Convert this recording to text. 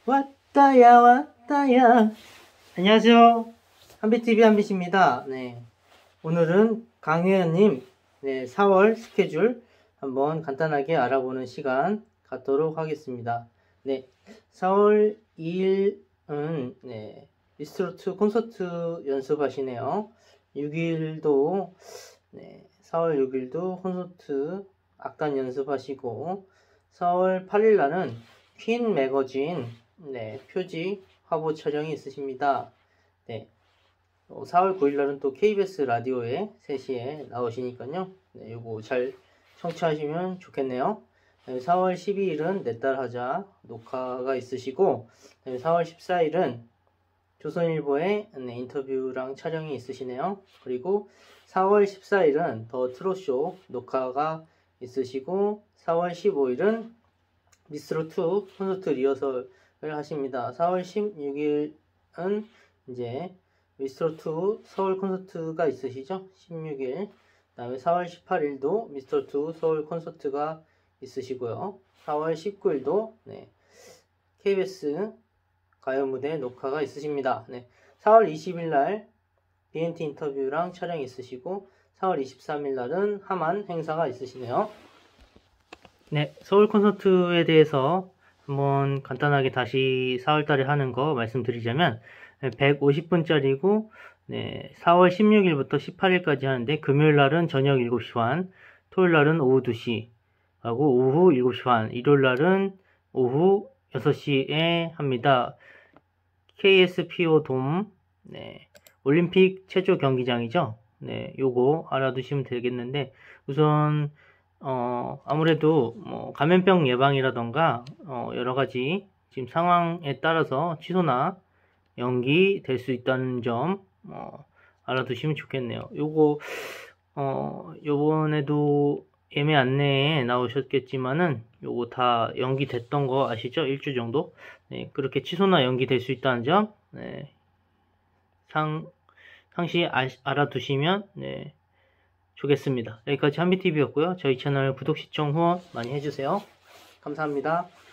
왔다야 왔다야. 안녕하세요, 한빛TV 한빛입니다. 네, 오늘은 강혜연님 4월 스케줄 한번 간단하게 알아보는 시간 갖도록 하겠습니다. 네, 4월 2일은 미스터2 콘서트 연습하시네요. 6일도 4월 6일도 콘서트 악단 연습하시고, 4월 8일 날은 퀸 매거진 표지 화보 촬영이 있으십니다. 4월 9일 날은 또 KBS 라디오에 3시에 나오시니까요. 요거 잘 청취하시면 좋겠네요. 4월 12일은 내 딸 하자 녹화가 있으시고, 4월 14일은 조선일보에 인터뷰랑 촬영이 있으시네요. 그리고 4월 14일은 더 트롯쇼 녹화가 있으시고, 4월 15일은 미스터2 콘서트 리허설을 하십니다. 4월 16일은 이제 미스터2 서울 콘서트가 있으시죠? 16일. 그 다음에 4월 18일도 미스터2 서울 콘서트가 있으시고요. 4월 19일도 KBS 가요무대 녹화가 있으십니다. 4월 20일 날 BNT 인터뷰랑 촬영이 있으시고, 4월 23일 날은 하만 행사가 있으시네요. 서울 콘서트에 대해서 한번 간단하게 다시 4월달에 하는 거 말씀드리자면, 150분짜리고 4월 16일부터 18일까지 하는데, 금요일날은 저녁 7시 반, 토요일날은 오후 2시 하고 오후 7시 반, 일요일날은 오후 6시에 합니다. KSPO 돔 올림픽 체조 경기장이죠. 요거 알아두시면 되겠는데, 우선 아무래도 감염병 예방이라던가 여러가지 지금 상황에 따라서 취소나 연기될 수 있다는 점 알아두시면 좋겠네요. 요거 요번에도 예매 안내에 나오셨겠지만은 요거 다 연기됐던 거 아시죠? 일주 정도. 그렇게 취소나 연기될 수 있다는 점 상시 알아두시면 좋겠습니다. 여기까지 한빛TV였고요. 저희 채널 구독, 시청, 후원 많이 해주세요. 감사합니다.